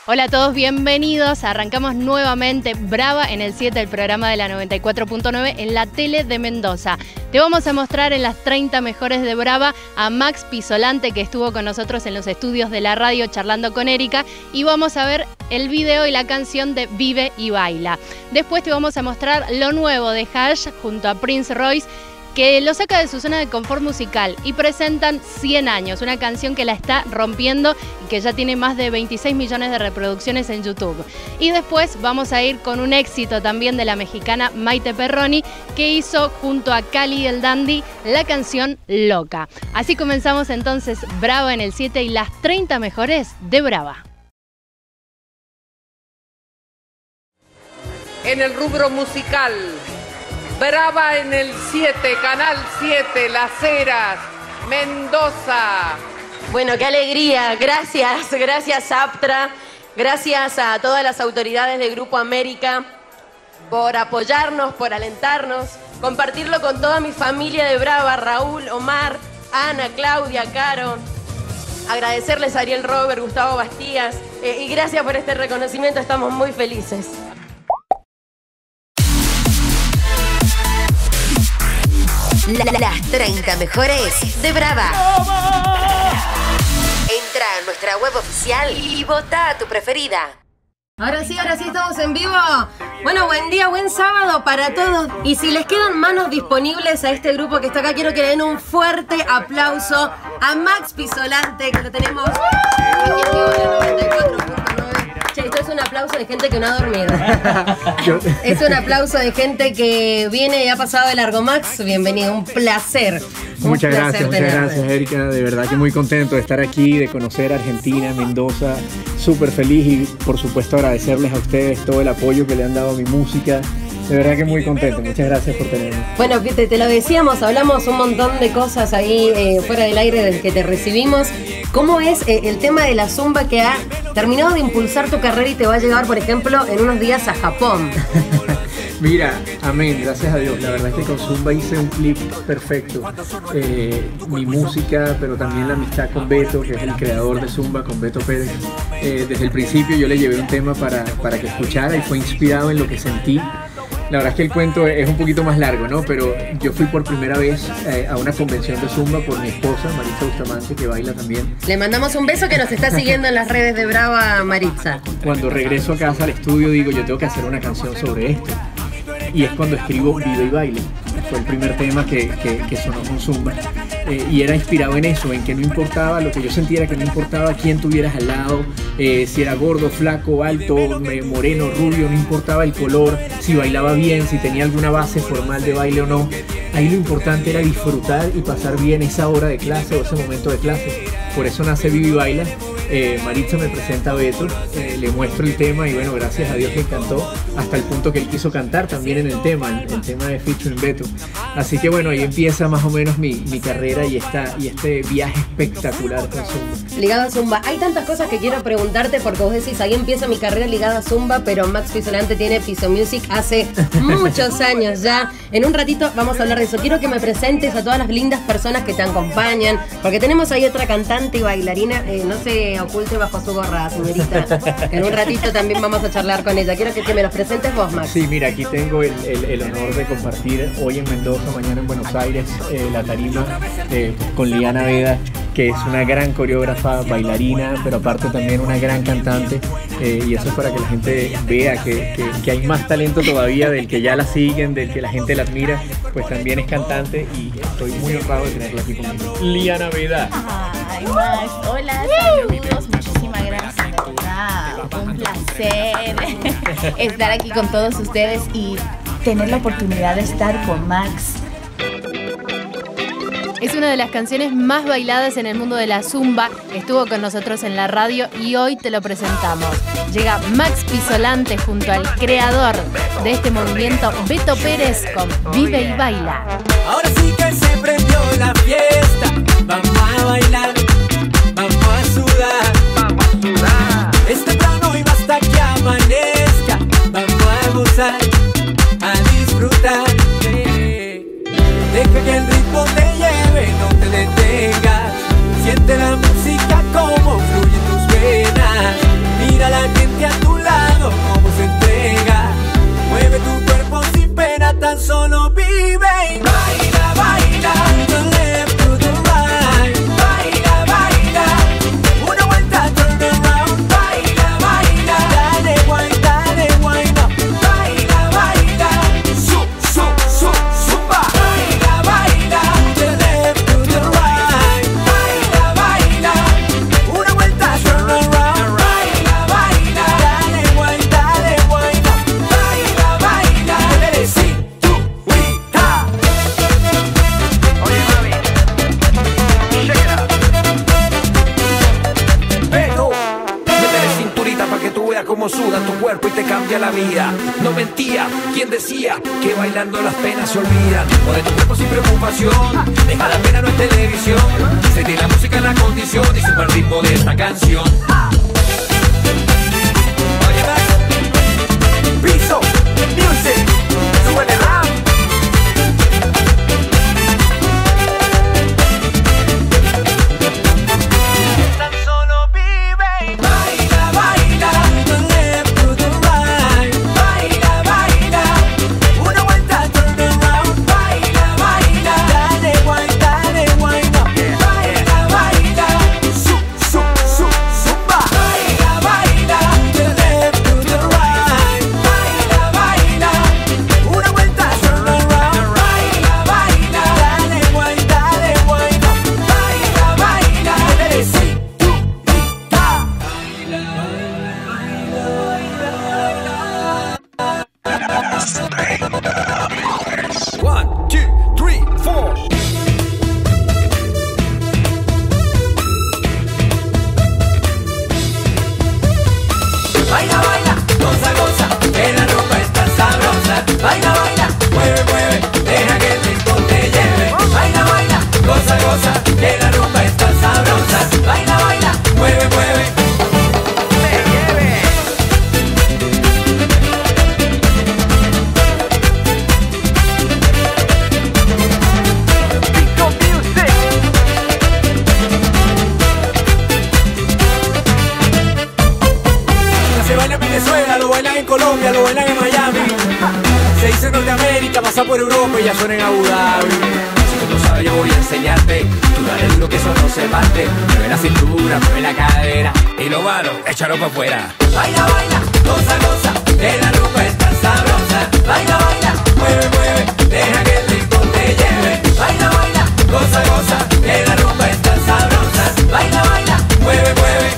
Hola a todos, bienvenidos. Arrancamos nuevamente Brava en el 7, el programa de la 94.9 en la tele de Mendoza. Te vamos a mostrar en las 30 mejores de Brava a Max Pisolante, que estuvo con nosotros en los estudios de la radio charlando con Erika, y vamos a ver el video y la canción de Vive y Baila. Después te vamos a mostrar lo nuevo de Hash junto a Prince Royce, que lo saca de su zona de confort musical y presentan 100 años, una canción que la está rompiendo y que ya tiene más de 26 millones de reproducciones en YouTube. Y después vamos a ir con un éxito también de la mexicana Maite Perroni, que hizo junto a Cali el Dandy la canción Loca. Así comenzamos entonces Brava en el 7 y las 30 mejores de Brava. En el rubro musical, Brava en el 7, Canal 7, Las Heras, Mendoza. Bueno, qué alegría. Gracias Aptra, gracias a todas las autoridades de Grupo América por apoyarnos, por alentarnos, compartirlo con toda mi familia de Brava, Raúl, Omar, Ana, Claudia, Caro. Agradecerles a Ariel Robert, Gustavo Bastías y gracias por este reconocimiento, estamos muy felices. Las 30 mejores de Brava. Entra a nuestra web oficial y vota a tu preferida. Ahora sí estamos en vivo. Bueno, buen día, buen sábado para todos. Y si les quedan manos disponibles a este grupo que está acá, quiero que le den un fuerte aplauso a Max Pisolante, que lo tenemos aquí en vivo en la 94.9. Che, esto es un aplauso de gente que no ha dormido. Es un aplauso de gente que viene y ha pasado de largo. Max, bienvenido, un placer. Muchas gracias, Erika. De verdad que muy contento de estar aquí, de conocer Argentina, Mendoza. Súper feliz y por supuesto agradecerles a ustedes todo el apoyo que le han dado a mi música. De verdad que muy contento, muchas gracias por tenerme. Bueno, te lo decíamos, hablamos un montón de cosas ahí fuera del aire desde que te recibimos. ¿Cómo es el tema de la zumba que ha terminado de impulsar tu carrera y te va a llevar, por ejemplo, en unos días a Japón? Mira, amén, gracias a Dios. La verdad es que con Zumba hice un clip perfecto. Mi música, pero también la amistad con Beto, que es el creador de Zumba, con Beto Pérez. Desde el principio yo le llevé un tema para que escuchara y fue inspirado en lo que sentí. La verdad es que el cuento es un poquito más largo, ¿no? Pero yo fui por primera vez a una convención de Zumba por mi esposa, Maritza Bustamante, que baila también. Le mandamos un beso, que nos está siguiendo en las redes de Brava, Maritza. Cuando regreso a casa al estudio digo, yo tengo que hacer una canción sobre esto. Y es cuando escribo Vive y Baile. Fue el primer tema que sonó con Zumba. Y era inspirado en eso, en que no importaba, lo que yo sentía era que no importaba quién tuvieras al lado, si era gordo, flaco, alto, moreno, rubio, no importaba el color, si bailaba bien, si tenía alguna base formal de baile o no. Ahí lo importante era disfrutar y pasar bien esa hora de clase o ese momento de clase. Por eso nace Vive y Baila. Maritza me presenta a Beto, le muestro el tema y bueno, gracias a Dios que encantó, hasta el punto que él quiso cantar también en el tema de featuring Beto. Así que bueno, ahí empieza más o menos mi carrera y este viaje espectacular con Zumba. Ligado a Zumba, hay tantas cosas que quiero preguntarte, porque vos decís, ahí empieza mi carrera ligada a Zumba, pero Max Pisolante tiene Piso Music hace muchos años ya. En un ratito vamos a hablar de eso. Quiero que me presentes a todas las lindas personas que te acompañan, porque tenemos ahí otra cantante y bailarina, no se oculte bajo su gorra, señorita. En un ratito también vamos a charlar con ella. Quiero que me los presentes vos, Max. Sí, mira, aquí tengo el honor de compartir hoy en Mendoza, mañana en Buenos Aires, la tarima con Liana Veda, que es una gran coreógrafa, bailarina, pero aparte también una gran cantante. Y eso es para que la gente vea que hay más talento todavía del que ya la siguen, del que la gente la admira. Pues también es cantante y estoy muy honrado de tenerla aquí conmigo. Liana Veda. Ay, Max, hola, saludos, muchísimas gracias. Un placer estar aquí con todos ustedes y tener la oportunidad de estar con Max. Es una de las canciones más bailadas en el mundo de la Zumba. Estuvo con nosotros en la radio y hoy te lo presentamos. Llega Max Pisolante junto al creador de este movimiento, Beto Pérez, con Vive y Baila. Ahora sí que se prendió la fiesta. Vamos a bailar, vamos a sudar, vamos a sudar. Es temprano y basta que amanezca. Vamos a gozar, a disfrutar. Deja que el ritmo te lleve, no te detengas. Siente la música como fluye en tus venas. Mira la gente Mira cómo suda tu cuerpo y te cambia la vida. No mentía, ¿quién decía que bailando las penas se olvidan? Pone tu cuerpo sin preocupación, deja la pena no es televisión. Sentir la música en la condición y sube el ritmo de esta canción. Oye, Max, Piso Music, súbele rap. Por Europa y ya suena en Abu Dhabi. Si tú no sabes yo voy a enseñarte. Tú dale duro que eso no se parte. Mueve la cintura, mueve la cadera. Y lo malo, échalo para afuera. Baila, baila, goza, goza, que la rumba está sabrosa. Baila, baila, mueve, mueve, deja que el ritmo te lleve. Baila, baila, goza, goza, que la rumba está sabrosa. Baila, baila, mueve, mueve.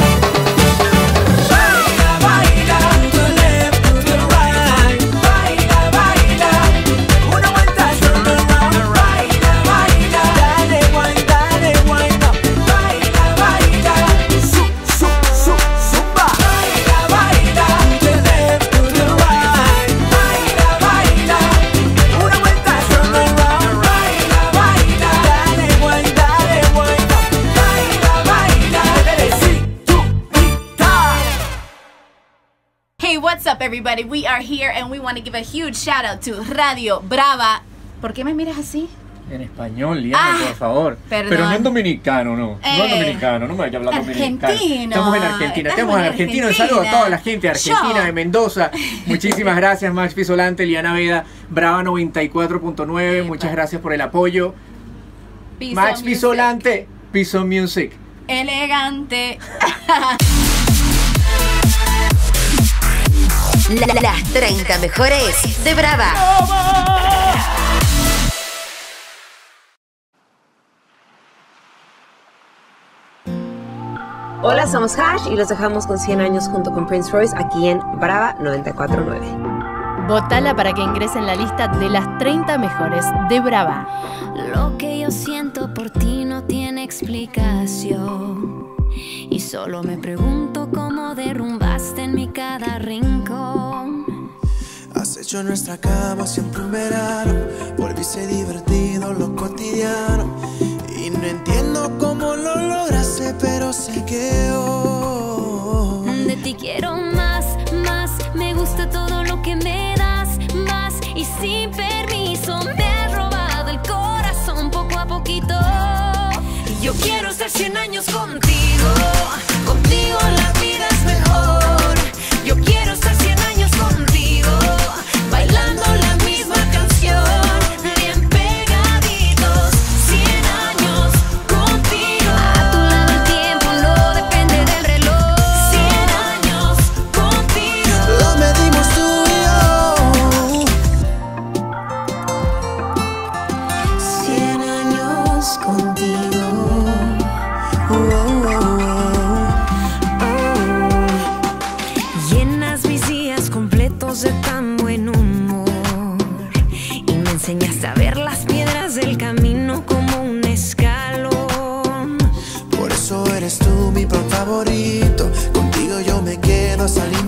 What's up, everybody? We are here and we want to give a huge shout out to Radio Brava. ¿Por qué me miras así? En español, Liana, por favor. Perdón. Pero no en dominicano, no. No en dominicano, no me vaya a hablar dominicano. Estamos en Argentina, estamos en Argentina. Un saludo a toda la gente de Argentina, de Mendoza. Muchísimas gracias, Max Pisolante, Liana Veda, Brava 94.9. Muchas gracias por el apoyo. Max Pisolante, Piso Music. Elegante. Las 30 mejores de Brava. Hola, somos Hash y los dejamos con 100 años junto con Prince Royce aquí en Brava 94.9. Votala para que ingrese en la lista de las 30 mejores de Brava. Lo que yo siento por ti no tiene explicación. Y solo me pregunto cómo derrumbaste en mi cada rincón. Has hecho nuestra cama siempre un verano. Volviste divertido lo cotidiano. Y no entiendo cómo lo lograste, pero sé que yo de ti quiero más, más. Me gusta todo lo que me das, más. Y sin permiso me has robado el corazón poco a poquito. Y yo quiero estar 100 años contigo. Contigo la vida es mejor. Yo quiero estar 100 años contigo, bailando la misma canción, bien pegaditos. 100 años contigo. A tu lado el tiempo no depende del reloj. 100 años contigo. Lo medimos tú y yo. 100 años contigo. Llenas mis días completos de tan buen humor y me enseñaste a ver las piedras del camino como un escalón. Por eso eres tú mi plan favorito. Contigo yo me quedo a salir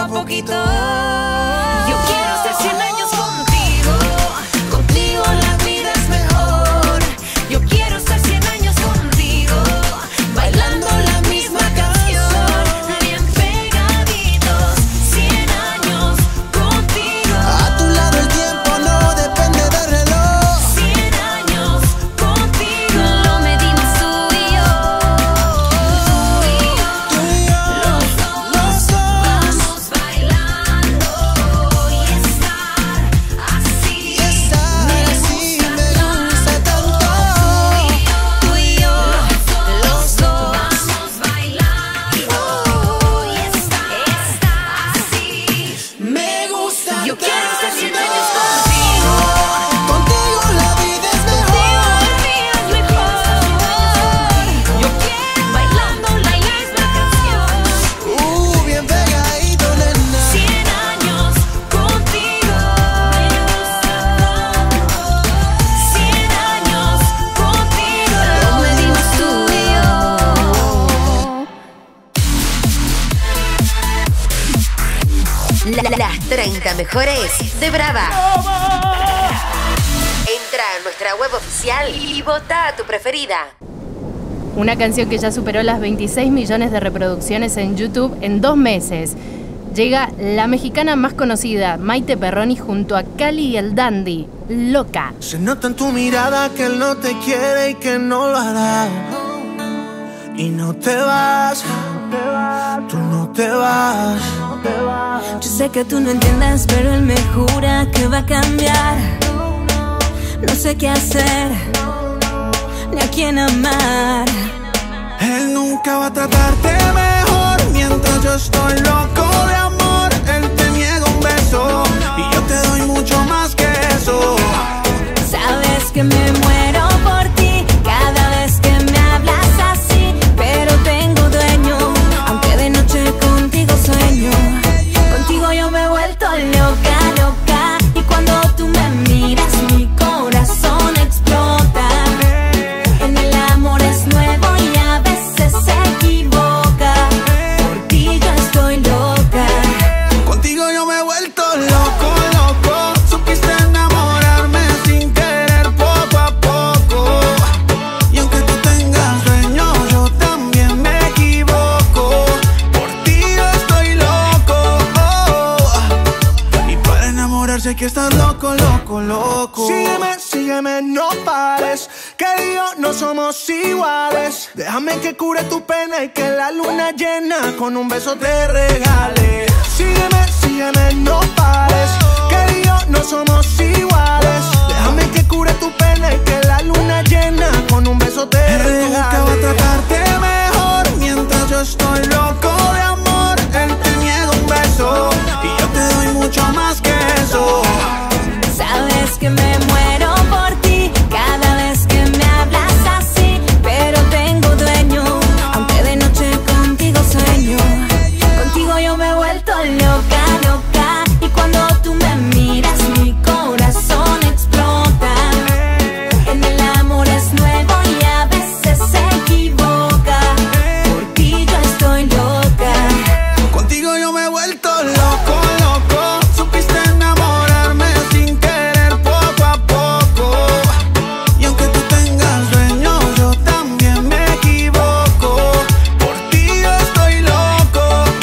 a poquito. Yo quiero estar 100 años contigo. Contigo la vida es mejor. Yo quiero estar 100 años contigo, bailando la misma canción, bien pegaditos, 100 años contigo. A tu lado el tiempo no depende del reloj. 100 años contigo, lo medimos tú y yo. Tú y yo, los dos. Vamos bailando y estar así. Y estar así me gusta tanto. Tú y yo, los dos. Vamos bailando y estar así. Me gusta Yo tanto. quiero estar 100 años contigo. Contigo la vida es Contigo mejor. la vida es mejor. Yo quiero bailando la misma canción. Bien pegadito, nena. 100 años contigo. 100 años contigo. Lo medimos tú y yo. Las 30 mejores de Brava. Entra a nuestra web oficial y vota a tu preferida. Una canción que ya superó las 26 millones de reproducciones en YouTube en 2 meses. Llega la mexicana más conocida, Maite Perroni, junto a Cali y el Dandy, Loca. Se nota en tu mirada que él no te quiere y que no lo hará. Y no te vas, tú no te vas. Yo sé que tú no entiendes, pero él me jura que va a cambiar. No sé qué hacer, ni a quién amar. Él nunca va a tratarte mejor mientras yo estoy loco de amor. Él te niega un beso y yo te doy mucho más que eso. Sabes que me muero por ti cada vez que me hablas así, pero tengo dueño, aunque de noche contigo sueño. Contigo yo me he vuelto loca, loca, y cuando tú me miras mi corazón explota. En el amor es nuevo y a veces se equivoca. Por ti yo estoy loca. Contigo yo me he vuelto loco, loco. Supiste enamorarme sin querer poco a poco. Y aunque tú tengas sueño, yo también me equivoco. Por ti yo estoy loco. Y para enamorarse hay que estar loco, loco, loco. Sígueme, sígueme, no pares. Que yo no somos iguales. Déjame que cure tu pena y que la luna llena con un beso te regale. Sígueme, sígueme, no pares. Que yo no somos iguales. Déjame que cure tu pena y que la luna llena con un beso te regale. Él nunca va a tratarte mejor mientras yo estoy loco de amor. Él te niega un beso y yo te doy mucho más que eso. Sabes que me muero por ti cada vez que me hablas así, pero tengo dueño, aunque de noche contigo sueño. Contigo yo me he vuelto loca, loca, y cuando tú me miras mi corazón explota. En el amor es nuevo y a veces se equivoca. Por ti yo estoy loca. Contigo yo me he vuelto loco, loco. Supiste enamorarme sin querer poco a poco. Y aunque tú tengas sueño, yo también me equivoco. Por ti yo estoy loco.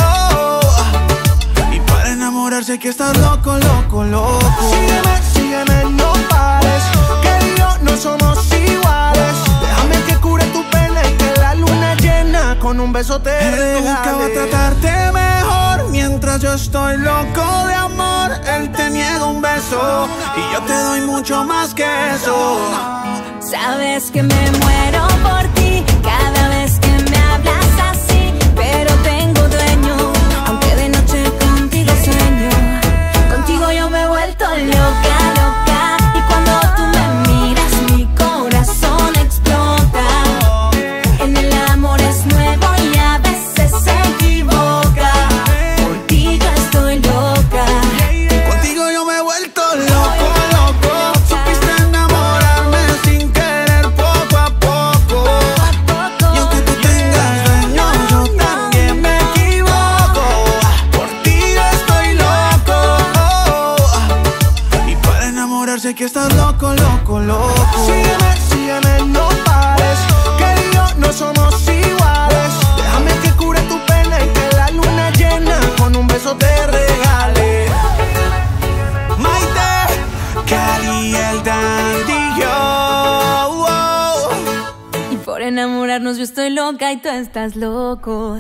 Y para enamorarse hay que estar loco, loco, loco. Sígueme, sígueme, no pares. Que yo no somos iguales. Déjame que cure tu pena y que la luna llena con un beso te regale. Él nunca va a tratarte mejor mientras yo estoy loco de amor. Él te niega un beso y yo te doy mucho más que eso. Sabes que me muero por ti cada vez que me hablas así, pero tengo dueño, aunque de noche contigo sueño. Contigo yo me he vuelto loca, loca, y cuando tú me miras mi corazón explota. En el amor es nuevo y a veces se equivoca. Por ti yo estoy loca. Contigo yo me he vuelto loco, loco. Supiste enamorarme sin querer poco a poco. Y aunque tú yo estoy loca y tú estás loco.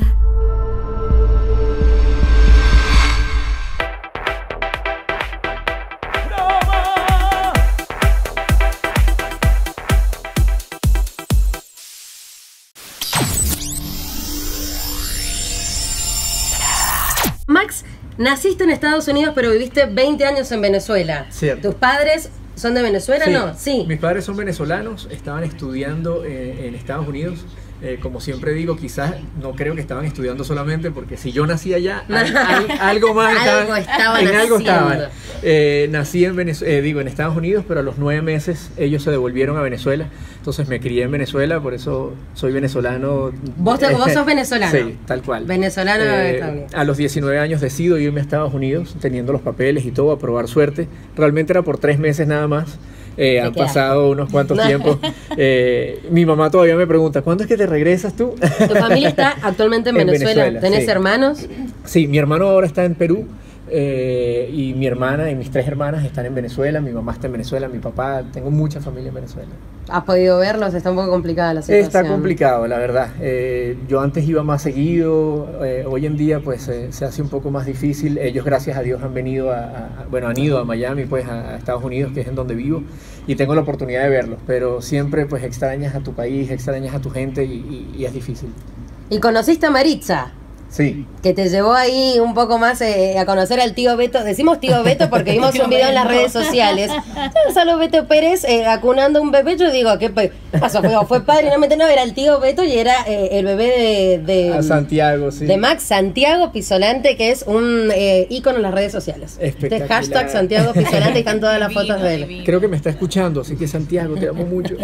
Max, naciste en Estados Unidos, pero viviste 20 años en Venezuela. Cierto. ¿Tus padres son de Venezuela? Sí, ¿No? Sí. Mis padres son venezolanos, estaban estudiando en Estados Unidos. Como siempre digo, quizás no creo que estaban estudiando solamente, porque si yo nací allá, algo más algo estaban en algo estaban. haciendo. Nací en Estados Unidos, pero a los 9 meses ellos se devolvieron a Venezuela. Entonces me crié en Venezuela, por eso soy venezolano. ¿Vos sos venezolano? Sí, tal cual. Venezolano de Estados Unidos. A los 19 años decido irme a Estados Unidos, teniendo los papeles y todo, a probar suerte. Realmente era por 3 meses nada más. Han pasado unos cuantos tiempos. Mi mamá todavía me pregunta, ¿cuándo es que te regresas tú? ¿Tu familia está actualmente en Venezuela? ¿Tenés hermanos? Sí, mi hermano ahora está en Perú. Y mi hermana y mis 3 hermanas están en Venezuela. Mi mamá está en Venezuela, mi papá, tengo mucha familia en Venezuela. ¿Has podido verlos? Está un poco complicada la situación. Está complicado, la verdad. Yo antes iba más seguido, hoy en día pues se hace un poco más difícil. Ellos, gracias a Dios, han venido han ido a Miami, pues a Estados Unidos, que es en donde vivo, y tengo la oportunidad de verlos, pero siempre pues extrañas a tu país, extrañas a tu gente y es difícil. ¿Y conociste a Maritza? Sí. Que te llevó ahí un poco más a conocer al tío Beto. Decimos tío Beto porque vimos un video en las redes sociales. Solo Beto Pérez acunando un bebé. Yo digo, ¿qué pasó? Fue padre, no, era el tío Beto y era el bebé de Santiago, sí. De Max, Santiago Pisolante, que es un ícono en las redes sociales. Espectacular. Hashtag Santiago Pisolante y están todas las fotos de él. Creo que me está escuchando, así que Santiago, te amo mucho.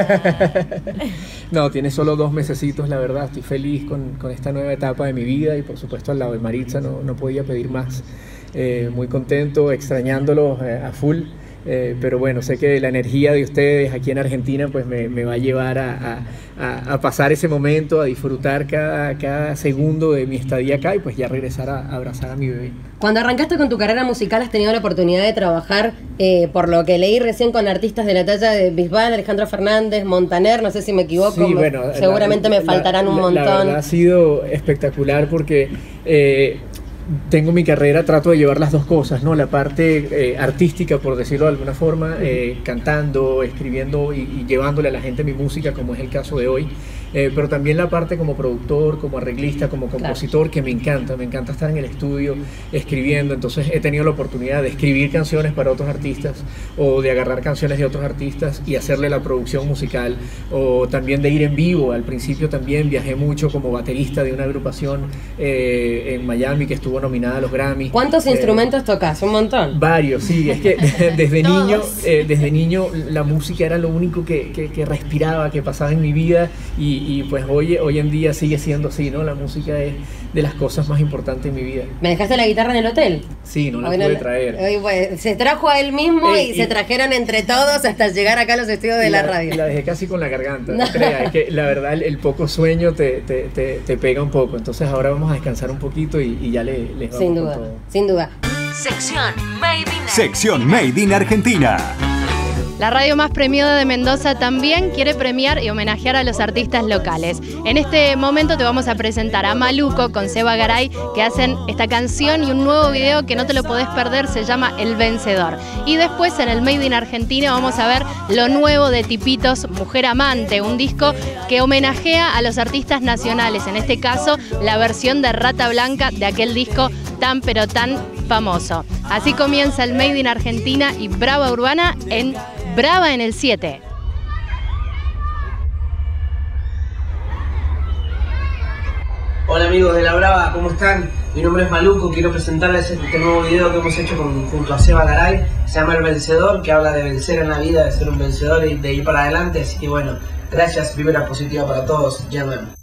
No, tiene solo 2 mesecitos, la verdad. Estoy feliz con esta nueva etapa de mi vida y por supuesto al lado de Maritza no podía pedir más. Muy contento, extrañándolos a full. Pero bueno, sé que la energía de ustedes aquí en Argentina pues me va a llevar a pasar ese momento, a disfrutar cada segundo de mi estadía acá y pues ya regresar a abrazar a mi bebé. Cuando arrancaste con tu carrera musical, ¿has tenido la oportunidad de trabajar, por lo que leí recién, con artistas de la talla de Bisbal, Alejandro Fernández, Montaner? No sé si me equivoco, sí, bueno, seguramente me faltarán un montón. La verdad ha sido espectacular porque tengo mi carrera, trato de llevar las dos cosas, ¿no? La parte artística, por decirlo de alguna forma, cantando, escribiendo y llevándole a la gente mi música, como es el caso de hoy. Pero también la parte como productor, como arreglista, como compositor, claro, que me encanta estar en el estudio escribiendo. Entonces he tenido la oportunidad de escribir canciones para otros artistas o de agarrar canciones de otros artistas y hacerle la producción musical, o también de ir en vivo. Al principio también viajé mucho como baterista de una agrupación en Miami que estuvo nominada a los Grammy. ¿Cuántos instrumentos tocas? ¿Un montón? Varios, sí. Es que desde niño la música era lo único que respiraba, que pasaba en mi vida y pues hoy en día sigue siendo así, ¿no? La música es de las cosas más importantes en mi vida. ¿Me dejaste la guitarra en el hotel? Sí, no la pude traer. Pues, se trajo a él mismo y se trajeron entre todos hasta llegar acá a los estudios de la radio. La dejé casi con la garganta, no creas. Es que la verdad el poco sueño te pega un poco. Entonces ahora vamos a descansar un poquito y ya les vamos sin con duda, todo. Sin duda. Sección Made in Argentina. La radio más premiada de Mendoza también quiere premiar y homenajear a los artistas locales. En este momento te vamos a presentar a Maluco con Seba Garay, que hacen esta canción y un nuevo video que no te lo podés perder, se llama El Vencedor. Y después en el Made in Argentina vamos a ver lo nuevo de Tipitos, Mujer Amante, un disco que homenajea a los artistas nacionales, en este caso la versión de Rata Blanca de aquel disco tan pero tan famoso. Así comienza el Made in Argentina y Brava Urbana en Brava en el 7. Hola amigos de La Brava, ¿cómo están? Mi nombre es Maluco, quiero presentarles este nuevo video que hemos hecho junto a Seba Garay. Se llama El Vencedor, que habla de vencer en la vida, de ser un vencedor y de ir para adelante. Así que bueno, gracias, vibra positiva para todos, ya nos vemos.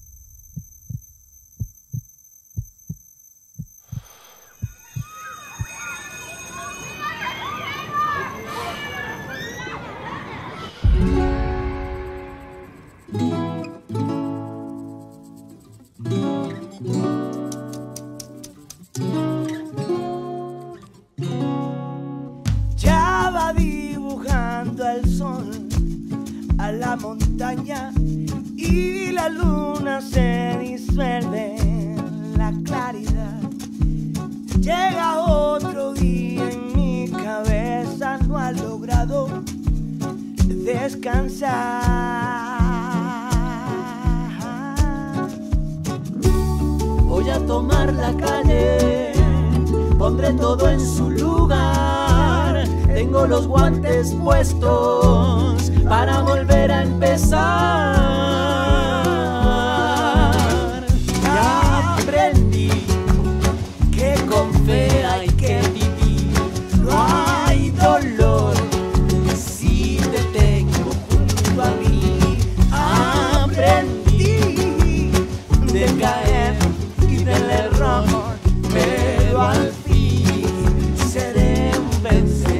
Ya va dibujando el sol a la montaña y la la luna se disuelve en la claridad. Llega otro día en mi cabeza, no ha logrado descansar. Voy a tomar la calle, pondré todo en su lugar. Tengo los guantes puestos para volver a empezar. Ya aprendí que con fe hay que vivir. No hay dolor si te tengo junto a mí. Aprendí de caer y del error, pero al fin seré un vencedor.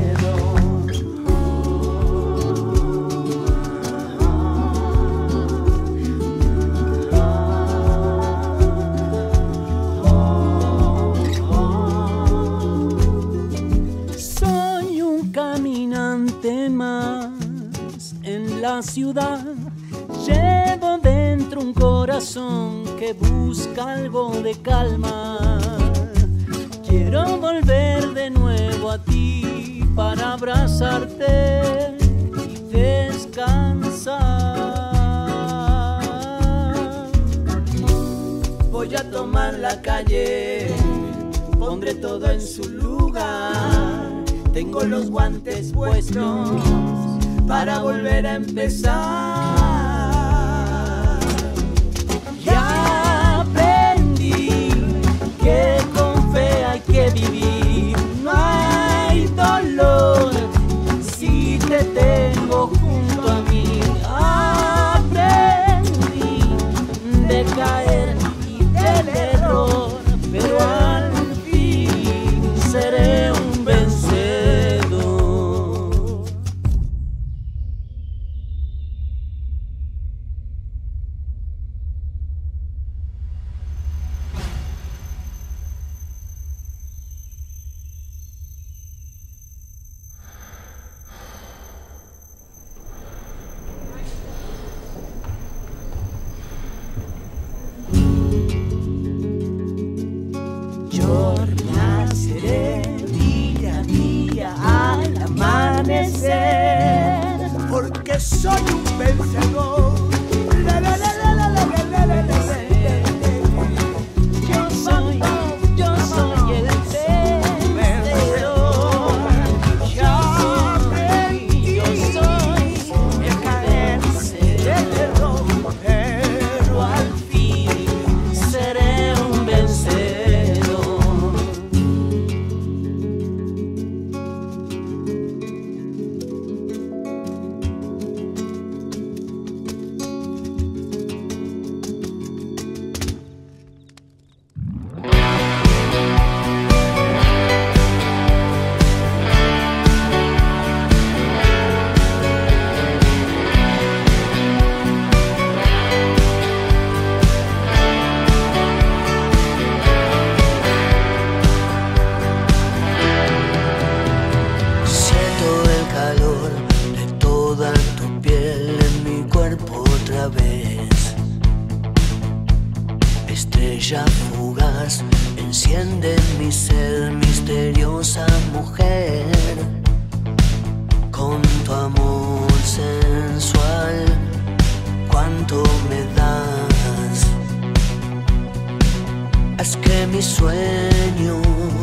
Soy un caminante más en la ciudad. Llevo dentro un corazón que busca algo de calma. Quiero volver de nuevo a ti para abrazarte y descansar. Voy a tomar la calle, pondré todo en su lugar. Tengo los guantes puestos para volver a empezar. Ya aprendí que con fe hay que vivir. No hay dolor si te tengo junto a mí. Aprendí de caer y del error, pero al fin seré un vencedor. Yo naceré día a día al amanecer, porque soy un vencedor. Yo soy el vencedor. Ya aprendí, yo soy el caer del error, pero al fin seré un vencedor. Siento el calor de toda tu piel en mi cuerpo otra vez. Estrella fugaz, enciende mi ser, misteriosa mujer. Con tu amor sensual, cuánto me das. Haz que mi sueño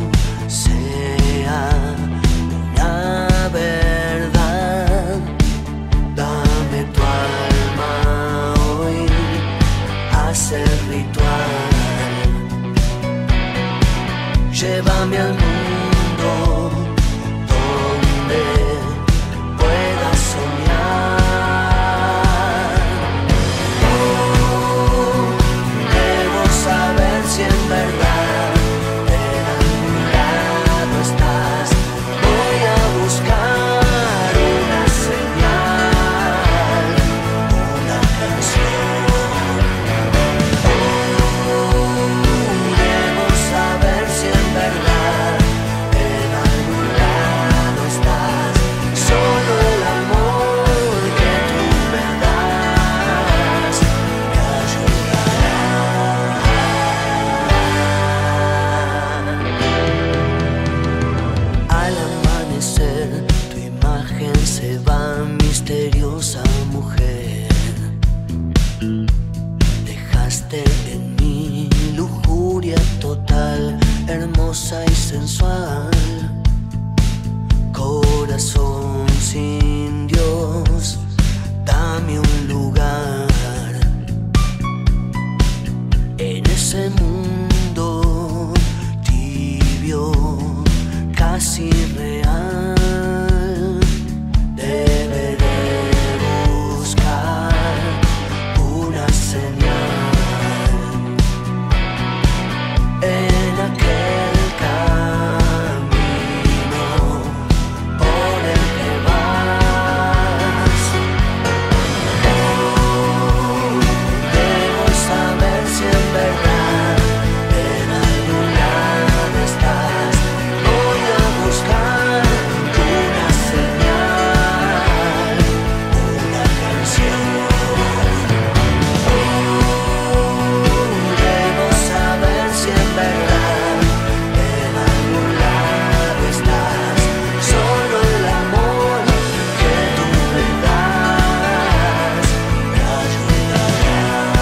sea una verdad. Dame tu alma hoy, haz el ritual. Llévame al mundo donde pueda soñar. Oh, debo saber si en verdad en algún lado estás. Voy a buscar una señal, una canción. Oh, debo saber si en verdad hermosa y sensual. Corazón sin Dios, dame un lugar en ese mundo tibio, casi real. Deberé buscar una señal en aquel camino por el que vas. Debo saber si en verdad en algún lado estás. Voy a buscar una señal, una canción. Debo saber si en verdad en algún lado estás. Solo el amor que tú me das me ayudará.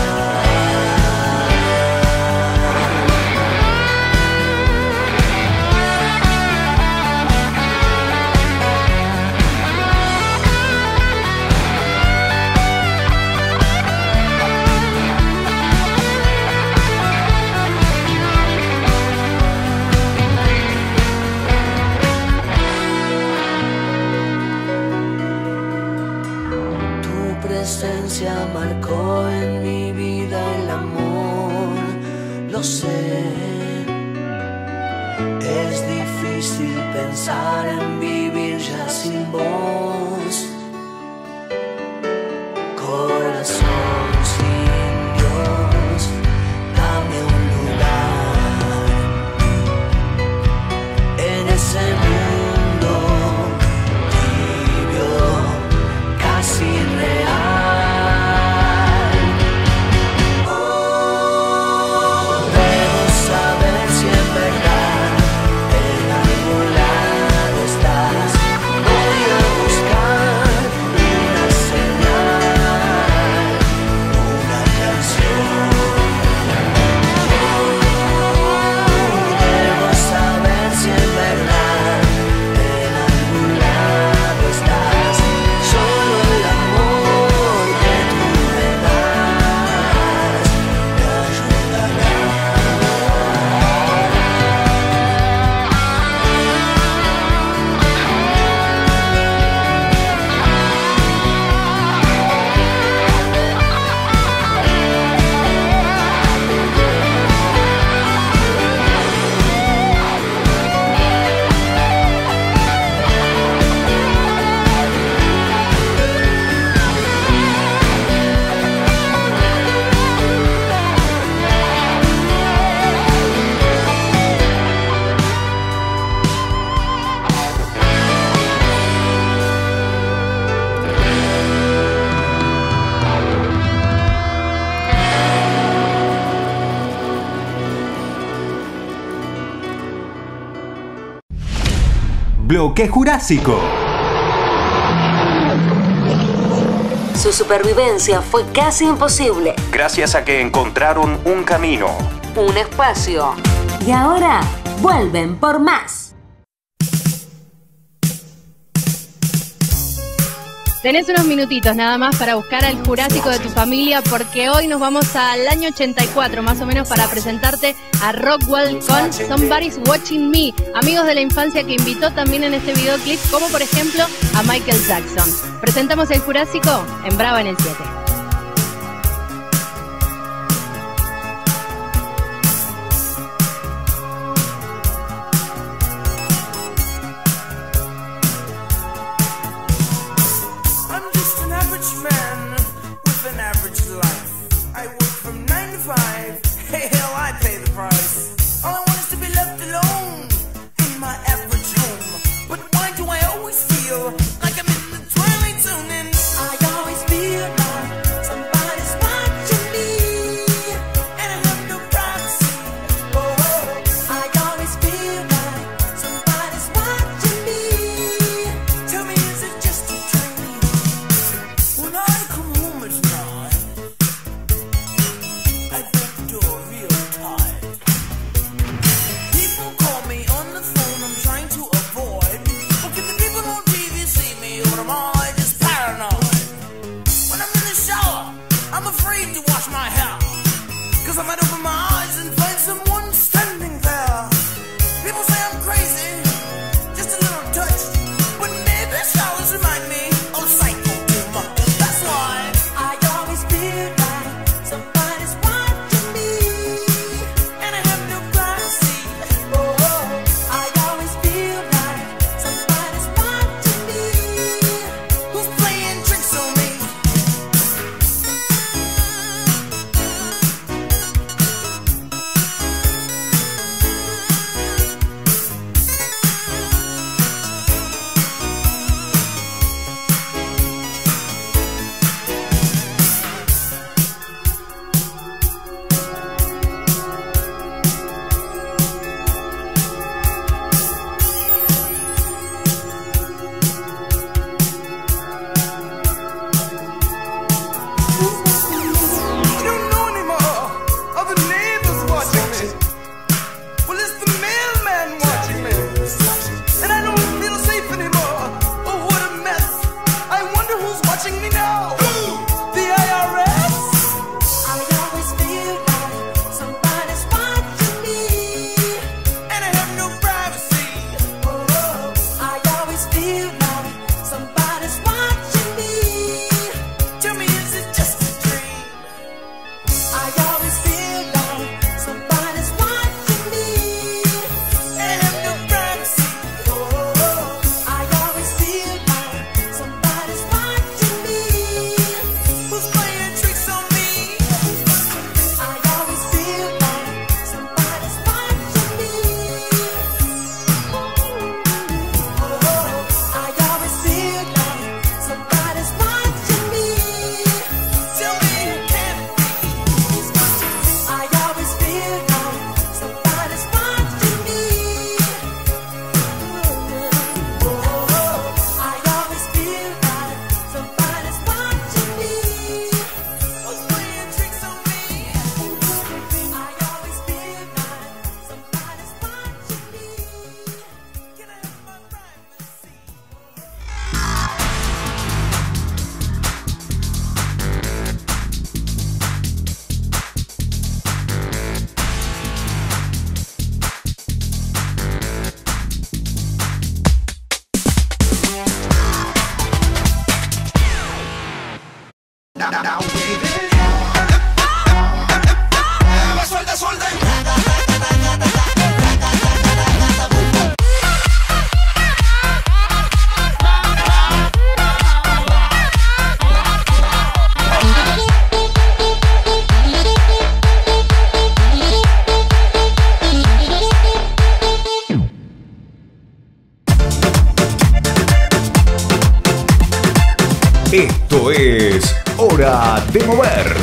Tu presencia marcó en mi vida el amor, lo sé. Es difícil pensar en vivir ya sin vos. Corazón sin Dios, dame un lugar en ese mundo tibio, casi real. Debo saber si en verdad en algún lado estás. Voy a buscar una señal, una canción. Debo saber si en verdad en algún lado estás. Solo el amor que tú me das me ayudará. Bloque Jurásico. Su supervivencia fue casi imposible. Gracias a que encontraron un camino. Un espacio. Y ahora vuelven por más. Tenés unos minutitos nada más para buscar al Jurásico de tu familia, porque hoy nos vamos al año 84 más o menos para presentarte a Rockwell con Somebody's Watching Me, amigos de la infancia que invitó también en este videoclip, como por ejemplo a Michael Jackson. Presentamos el Jurásico en Brava en el 7. I'm just an average man with an average life. I work from 9 to 5. Hey, hell, I pay the price. All I want is to be left alone in my average home. But why do I always feel like I'm in the Twilight Zone? And I always feel like Esto es Hora de Mover.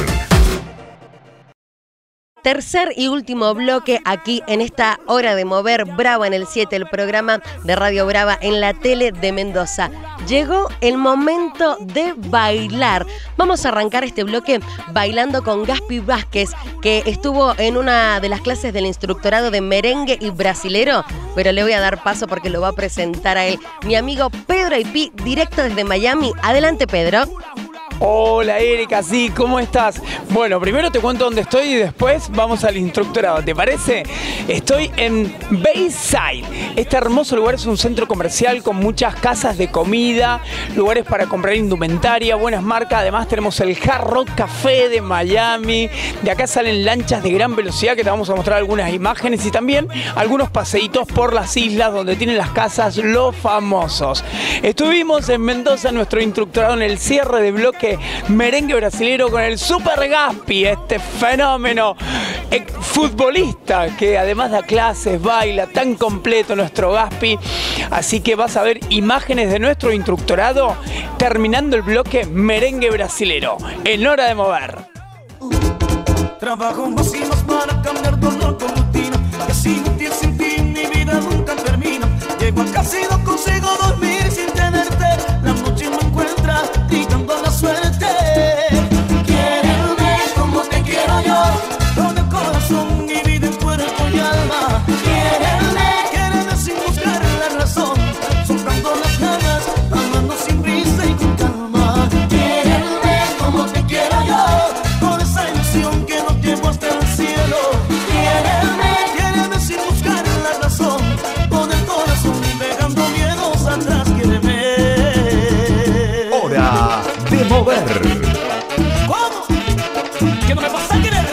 Tercer y último bloque aquí en esta Hora de Mover, Brava en el 7, el programa de Radio Brava en la tele de Mendoza. Llegó el momento de bailar. Vamos a arrancar este bloque bailando con Gaspi Vázquez, que estuvo en una de las clases del instructorado de merengue y brasilero, pero le voy a dar paso porque lo va a presentar a él, mi amigo Pedro Ipí, directo desde Miami. Adelante, Pedro. Hola Erika, sí, ¿cómo estás? Bueno, primero te cuento dónde estoy y después vamos al instructorado, ¿te parece? Estoy en Bayside. Este hermoso lugar es un centro comercial con muchas casas de comida, lugares para comprar indumentaria, buenas marcas. Además tenemos el Hard Rock Café de Miami. De acá salen lanchas de gran velocidad que te vamos a mostrar algunas imágenes y también algunos paseitos por las islas donde tienen las casas los famosos. Estuvimos en Mendoza, nuestro instructorado, en el cierre de bloque merengue brasilero con el Super Gaspi, este fenómeno futbolista que además da clases, baila, tan completo nuestro Gaspi. Así que vas a ver imágenes de nuestro instructorado terminando el bloque merengue brasilero en Hora de Mover. Trabajo más y más para cambiar dolor con rutina, que sin ti, sin ti mi vida nunca termina. Llego a casa y no consigo dormir sin tenerte. La noche me encuentra gritando la suerte. Quiéreme como te quiero yo, con el corazón, mi vida en cuerpo y alma. Quiéreme sin buscar la razón, soltando las ganas, amando sin prisa y con calma. Quiéreme como te quiero yo, con esa ilusión que nos llevo hasta el cielo. Quiéreme sin buscar la razón, con el corazón dejando miedos atrás. Quiéreme. Hora de Mover. ¿Cómo? ¿Qué no me pasa? Quiéreme.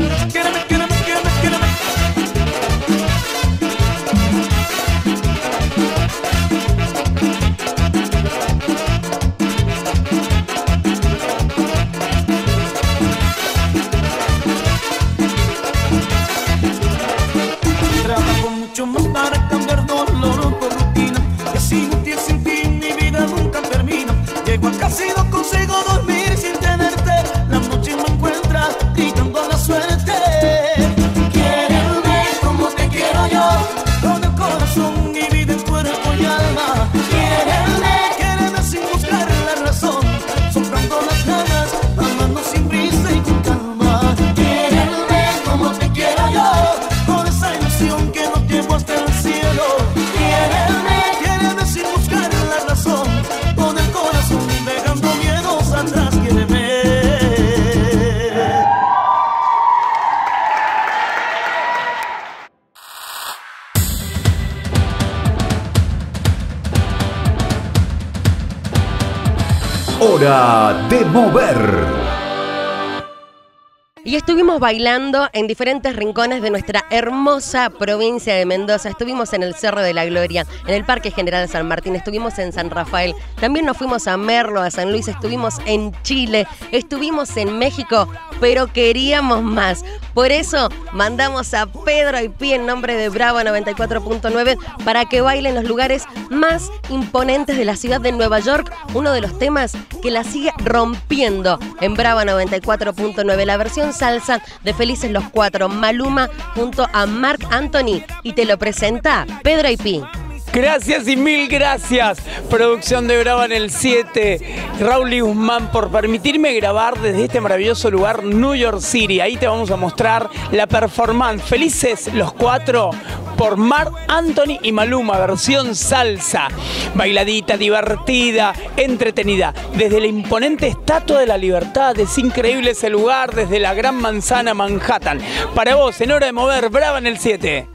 Trabajo mucho más para cambiar dolor por rutina, que sin ti mi vida nunca termina. Llego a casa y no consigo dormir sin tenerte. La noche me encuentra gritando la suerte. Quiéreme como te quiero yo, con el corazón, mi vida en cuerpo y alma. Quiéreme sin buscar la razón, soltando las ganas, amando sin prisa y con calma. Quiéreme como te quiero yo, con esa ilusión que nos llevo hasta el cielo. Quiéreme sin buscar la razón, con el corazón dejando miedos atrás. Quiéreme. Hora de Mover. Y estuvimos bailando en diferentes rincones de nuestra hermosa provincia de Mendoza. Estuvimos en el Cerro de la Gloria, en el Parque General San Martín, estuvimos en San Rafael, también nos fuimos a Merlo, a San Luis, estuvimos en Chile, estuvimos en México, pero queríamos más. Por eso mandamos a Pedro Ipí en nombre de Brava 94.9 para que baile en los lugares más imponentes de la ciudad de Nueva York, uno de los temas que la sigue rompiendo en Brava 94.9, la versión salsa de Felices los Cuatro, Maluma junto a Marc Anthony, y te lo presenta Pedro Ipí. Gracias y mil gracias, producción de Brava en el 7, Raúl y Guzmán, por permitirme grabar desde este maravilloso lugar, New York City. Ahí te vamos a mostrar la performance Felices los Cuatro por Marc Anthony y Maluma, versión salsa, bailadita, divertida, entretenida, desde la imponente Estatua de la Libertad. Es increíble ese lugar, desde la Gran Manzana, Manhattan. Para vos, en Hora de Mover, Brava en el 7.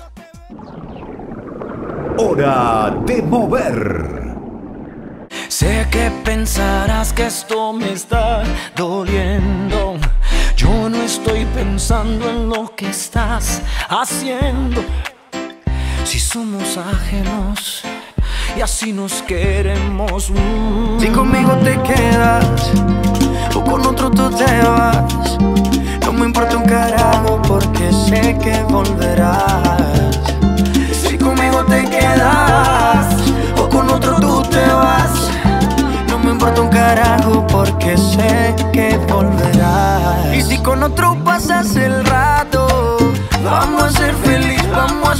Hora de Mover. Sé que pensarás que esto me está doliendo. Yo no estoy pensando en lo que estás haciendo. Si somos ajenos y así nos queremos. Si conmigo te quedas o con otro tú te vas, no me importa un carajo porque sé que volverás. Si conmigo te quedas o con otro tú te vas, no me importa un carajo porque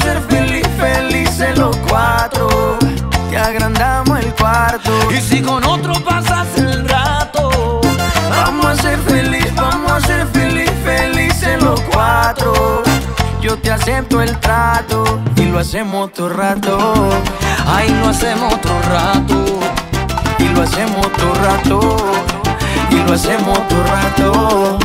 ser felices los cuatro. Te agrandamos el cuarto. Y si con otro pasas el rato, vamos a ser felices los cuatro. Yo te acepto el trato y lo hacemos todo rato. Ay, lo hacemos otro rato. Y lo hacemos todo rato. Y lo hacemos todo rato.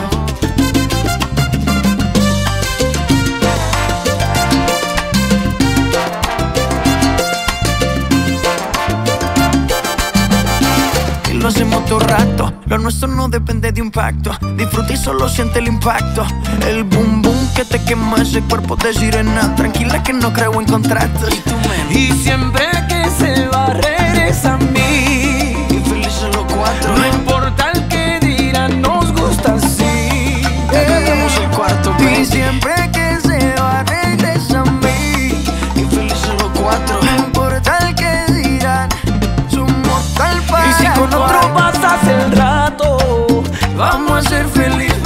Lo hacemos todo rato, lo nuestro no depende de un pacto. Disfruta y solo siente el impacto. El boom boom que te quema ese cuerpo de sirena. Tranquila que no creo en contratos. Y siempre que se va regresa a mí. Y felices los cuatro. No importa el que dirán, nos gusta así. Hagamos el cuarto, baby. Y siempre que se va regresa a mí. Y felices los cuatro. No importa el que dirán, somos tal para. Y si con otro pasas el rato, vamos a ser felices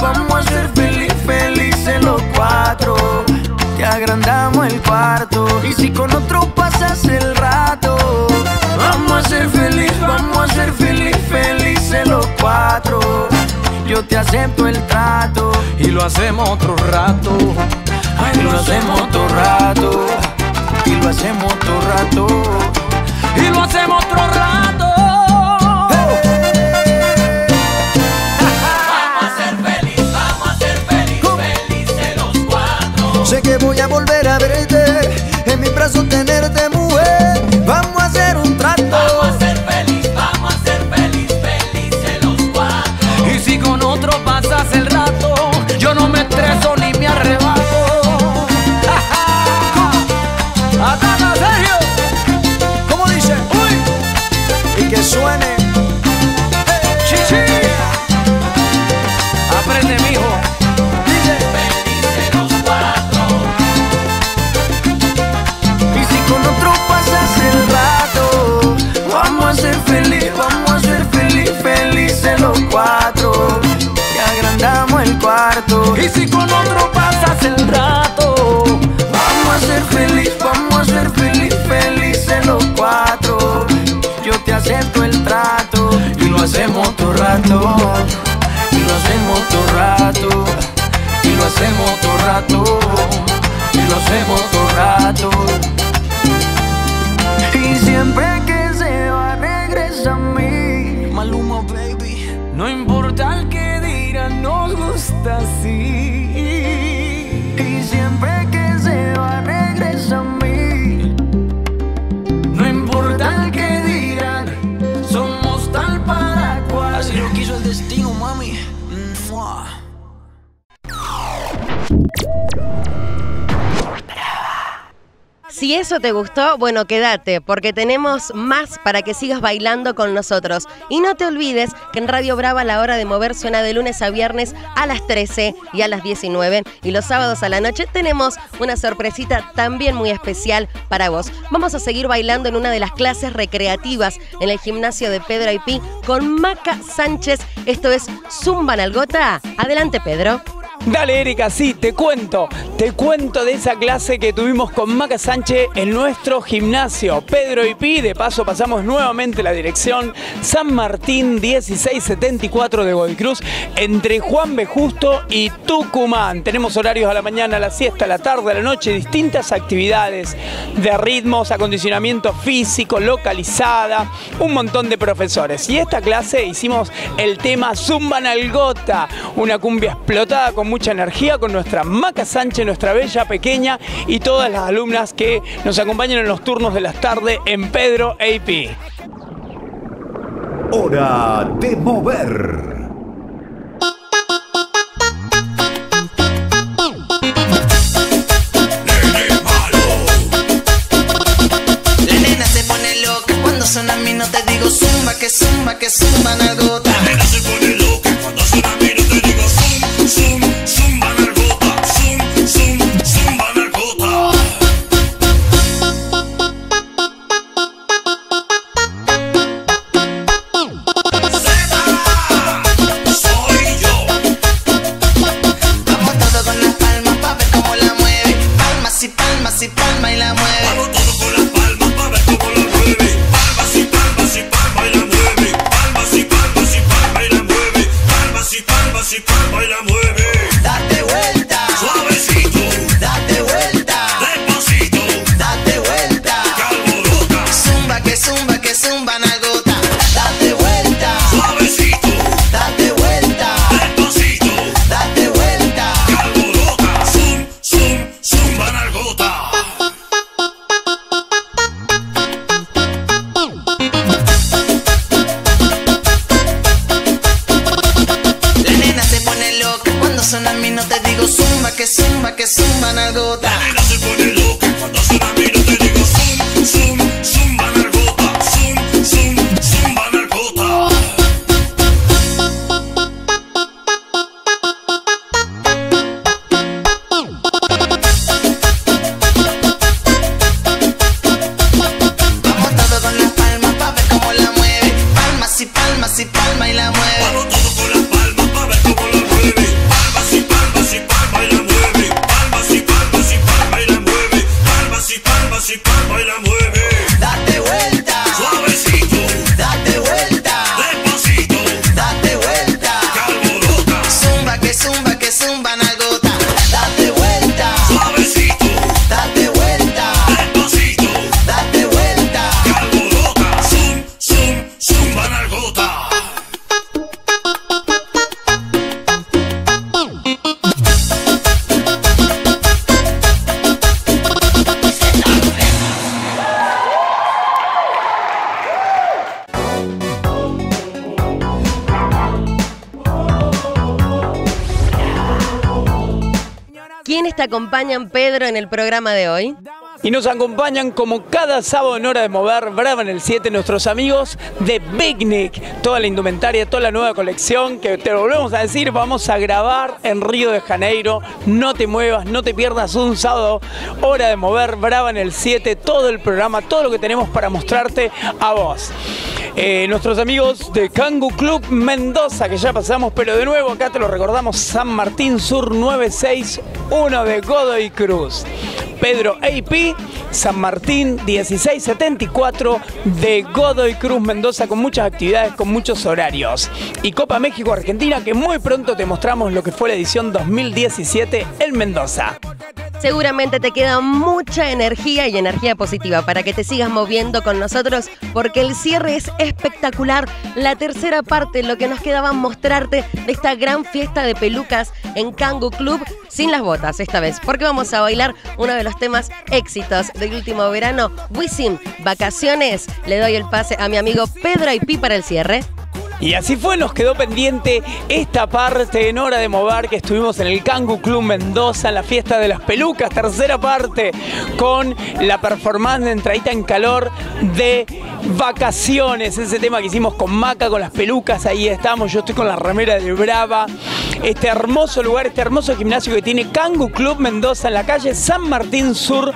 los cuatro. Te agrandamos el cuarto. Y si con otro pasas el rato, vamos a ser felices los cuatro. Yo te acepto el trato y lo hacemos otro rato. Ay, lo hacemos otro rato. Y lo hacemos otro rato. Y lo hacemos otro rato. Sé que voy a volver a verte, en mis brazos tenerte, mujer. Vamos a hacer un trato. Vamos a ser felices los cuatro. Y si con otro pasas el rato, yo no me estreso ni me arrebato. ¡Atana, Sergio! ¿Cómo dice? ¡Uy! Y que suene. ¡Chichi! Aprende, mijo. Con otro pasas el rato, vamos a ser felices los cuatro. te agrandamos el cuarto. Y si con otro pasas el rato, vamos a ser felices los cuatro. Yo te acepto el trato y lo hacemos todo rato. Y lo hacemos todo rato. Y lo hacemos todo rato. Y lo hacemos todo rato. Y siempre que se va regresa a mí. Maluma, baby. No importa el que dirán, nos gusta así. Y siempre que se va regresa a mí. No importa el que dirán, somos tal para cual. Así lo quiso el destino, mami. Si eso te gustó, bueno, quédate, porque tenemos más para que sigas bailando con nosotros. Y no te olvides que en Radio Brava la hora de mover suena de lunes a viernes a las 13 y a las 19. Y los sábados a la noche tenemos una sorpresita también muy especial para vos. Vamos a seguir bailando en una de las clases recreativas en el gimnasio de Pedro IP con Maca Sánchez. Esto es Zumba Nalgota. Adelante, Pedro. Dale, Erika, sí, te cuento de esa clase que tuvimos con Maca Sánchez en nuestro gimnasio Pedro IP. De paso pasamos nuevamente la dirección San Martín 1674 de Godoy Cruz, entre Juan B. Justo y Tucumán. Tenemos horarios a la mañana, a la siesta, a la tarde, a la noche, distintas actividades de ritmos, acondicionamiento físico, localizada, un montón de profesores. Y esta clase hicimos el tema Zumba Nalgota, una cumbia explotada con mucha energía con nuestra Maca Sánchez, nuestra bella pequeña, y todas las alumnas que nos acompañan en los turnos de las tardes en Pedro IP. Hora de mover. La nena se pone loca cuando suena a mí, no te digo zumba, que zumba, que zumba nalgota. La nena se pone loca cuando suena a mí, no te digo zumba nalgota, zumba nalgota. palma y la mueve. Vamos todos con las palmas para ver cómo la mueve. Palmas y palmas y palma y la mueve. Palmas y palmas y palma y la mueve. Palmas y palmas y palma y la mueve. Date vuelta, suavecito. Date vuelta, despacito. Date vuelta, que alborota. Zumba, que zumba, nalgota. Date vuelta, Suavecito. date vuelta, Despacito. date vuelta. que alborota. Zumba nalgota. La nena se pone loca cuando suena a mí, no te digo zumba, que zumba, nalgota. La nena se pone loca cuando suena a mí, no te digo zumba nalgota. Zumba nalgota. Vamos todos con las palmas pa' ver cómo la mueve. Palmas y palmas y palma y la mueve. Vamos todos con las palmas para ver cómo la mueve. Palmas y palmas y palma y la mueve. Palmas y palmas y palma y la mueve. Palmas y palmas y palma y la mueve. Date vuelta, Suavecito. date vuelta, Despacito. date vuelta. que alborota. Que zumba, nalgota. Date vuelta, Suavecito. date vuelta, Despacito. date vuelta. que alborota. Zumba nalgota. ¿Quiénes te acompañan, Pedro, en el programa de hoy? Y nos acompañan como cada sábado en Hora de Mover, Brava en el 7, nuestros amigos de Picnic. Toda la indumentaria, toda la nueva colección, que te lo volvemos a decir, vamos a grabar en Río de Janeiro. No te muevas, no te pierdas un sábado, Hora de Mover, Brava en el 7, todo el programa, todo lo que tenemos para mostrarte a vos. Nuestros amigos de Kangu Club Mendoza, que ya pasamos, pero de nuevo acá te lo recordamos, San Martín Sur 961 de Godoy Cruz. Pedro AP, San Martín 1674 de Godoy Cruz, Mendoza, con muchas actividades, con muchos horarios. Y Copa México Argentina, que muy pronto te mostramos lo que fue la edición 2017 en Mendoza. Seguramente te queda mucha energía y energía positiva para que te sigas moviendo con nosotros, porque el cierre es espectacular. La tercera parte, lo que nos quedaba mostrarte de esta gran fiesta de pelucas en Kangu Club, sin las botas esta vez, porque vamos a bailar uno de los temas éxitos del último verano, Wisin, Vacaciones. Le doy el pase a mi amigo Pedro IP para el cierre. Y así fue, nos quedó pendiente esta parte en Hora de Mover, que estuvimos en el Kangu Club Mendoza, en la fiesta de las pelucas, tercera parte, con la performance de entradita en calor de Vacaciones, ese tema que hicimos con Maca, con las pelucas, ahí estamos, yo estoy con la remera de Brava, este hermoso lugar, este hermoso gimnasio que tiene Kangu Club Mendoza en la calle San Martín Sur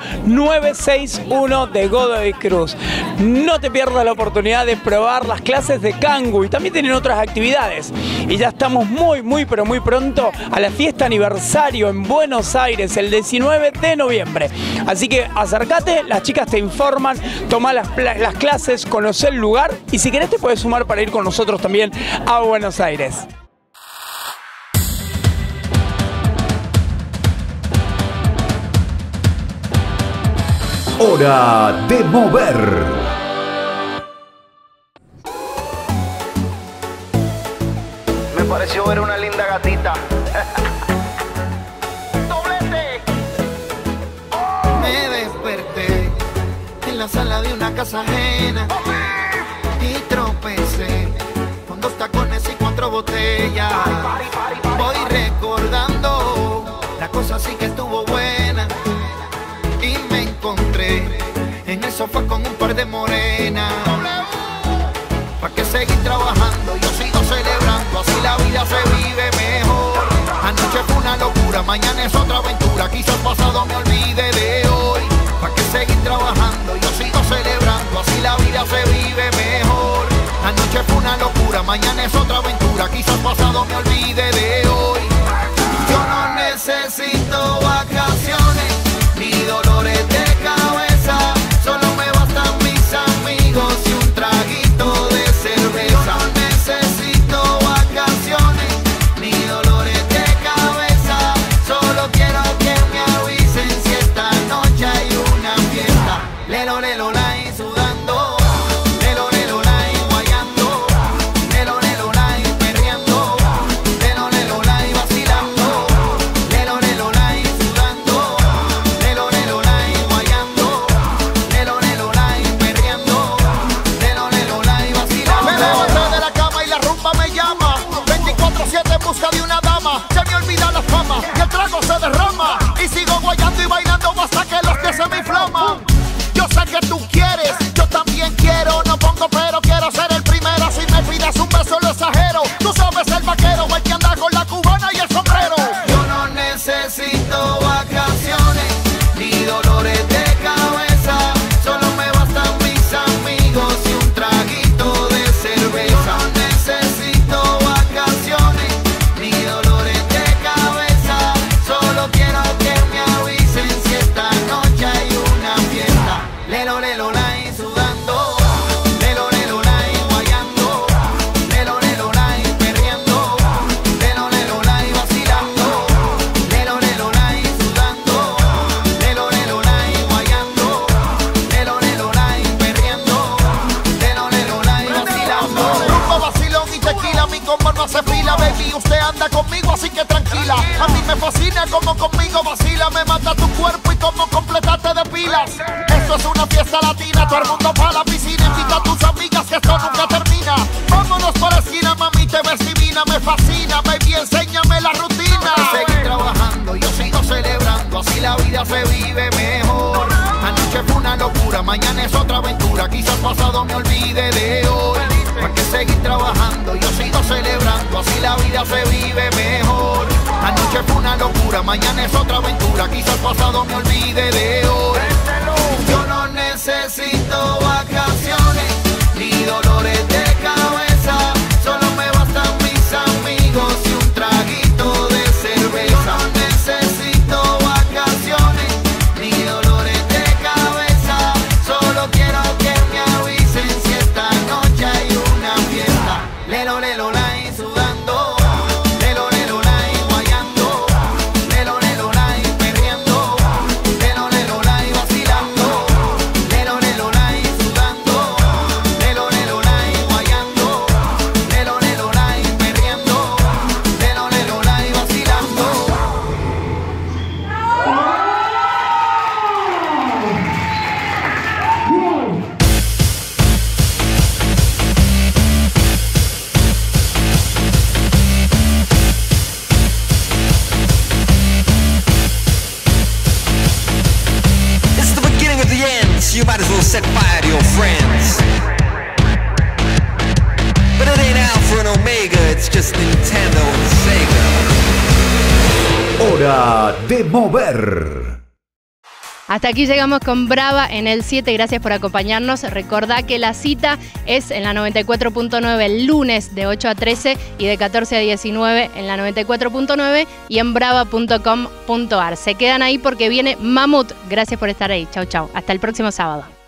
961 de Godoy Cruz. No te pierdas la oportunidad de probar las clases de Kangu, y también tienen otras actividades. Y ya estamos pero muy pronto a la fiesta aniversario en Buenos Aires, el 19 de noviembre. Así que acércate, las chicas te informan, toma las clases, conoce el lugar, y si querés te puedes sumar para ir con nosotros también a Buenos Aires. Hora de Mover. Me pareció ver una linda gatita. ¡Doblete! Me desperté en la sala de una casa ajena y tropecé con 2 tacones y 4 botellas. Voy recordando, la cosa sí que estuvo buena, y me encontré en el sofá con un par de morenas. ¿Pa' qué seguir trabajando? Yo sigo celebrando, así la vida se vive mejor. Anoche fue una locura, mañana es otra aventura, quizás pasado me olvide de hoy. ¿Pa' qué seguir trabajando? Yo sigo celebrando, así la vida se vive mejor. Anoche fue una locura, mañana es otra aventura, quizás pasado me olvide de hoy. Yo no necesito vacaciones ni dolores de cabeza. lelo, lelo, lai, sudando, lelo, lelo, lai, guayando, lelo, lelo, lai, perreando, lelo, lelo, lai, vacilando, lelo, lelo, lai, sudando, lelo, lelo, lai, guayando, lelo, lelo, lai, perreando, lelo, lelo, lai, vacilando. Me levanté de la cama y la rumba me llama, 24/7 en busca de una dama, se me olvida la fama y el trago se derrama, y sigo guayando y bailando hasta que los pies se me inflaman. Yo sé que tú quieres, yo también quiero, no pongo pero quiero ser el primero, si me pidas un beso lo exagero, tú sabes el vaquero, el que anda con la cubana y el sombrero. Yo no necesito vacaciones, ni dolores de cabeza, solo me bastan mis amigos y un traguito de cerveza. No necesito vacaciones, ni dolores de cabeza, solo quiero que me avisen si esta noche hay una fiesta. Lelo, lelo, lai, sudando, lelo, lelo, lai, guayando, lelo, lelo, lai, perreando, lelo, lelo, lai, vacilando, lelo, lelo, lai, sudando, lelo, lelo, lai, guayando, lelo, lelo, lai, perreando, lelo, lelo, lai, vacilando. Rumba, vacilón y tequila, mi combo no hace fila, baby, usted anda conmigo así que tranquila. A mí me fascina como conmigo vacila, me mata tu cuerpo y como completarte de pilas. Esto es una fiesta latina, todo el mundo pa' la piscina, invita a tus amigas que esto nunca termina. Vámonos por la esquina, mami, te ves divina, me fascina, baby, enséñame la rutina. Seguir trabajando, yo sigo celebrando, así la vida se vive mejor. Anoche fue una locura, mañana es otra aventura, quizás pasado me olvide de hoy. ¿Para qué seguir trabajando? Yo sigo celebrando, así la vida se vive mejor. Anoche fue una locura, mañana es otra aventura, quizás pasado me olvide de hoy. Yo no necesito vacaciones, ni dolores de cabeza, solo me bastan mis amigos y un traguito de cerveza. No necesito vacaciones, ni dolores de cabeza, solo quiero que me avisen si esta noche hay una fiesta. Lelo, lelo, lai, sudando, lelo, lelo, lai, guayando, lelo, lelo, lai, perreando, lelo, lelo, lai, vacilando, lelo, lelo, lai, sudando, lelo, lelo, lai, guayando, lelo, lelo, lai, perreando, lelo, lelo, lai, vacilando. It's the beginning of the end, so you might as well set fire to your friends. But it ain't Alpha and Omega, it's just Nintendo and Sega. Hora de mover. Hasta aquí llegamos con Brava en el 7. Gracias por acompañarnos. Recordá que la cita es en la 94.9 el lunes de 8 a 13 y de 14 a 19 en la 94.9 y en brava.com.ar. Se quedan ahí porque viene Mamut. Gracias por estar ahí. Chau, chau. Hasta el próximo sábado.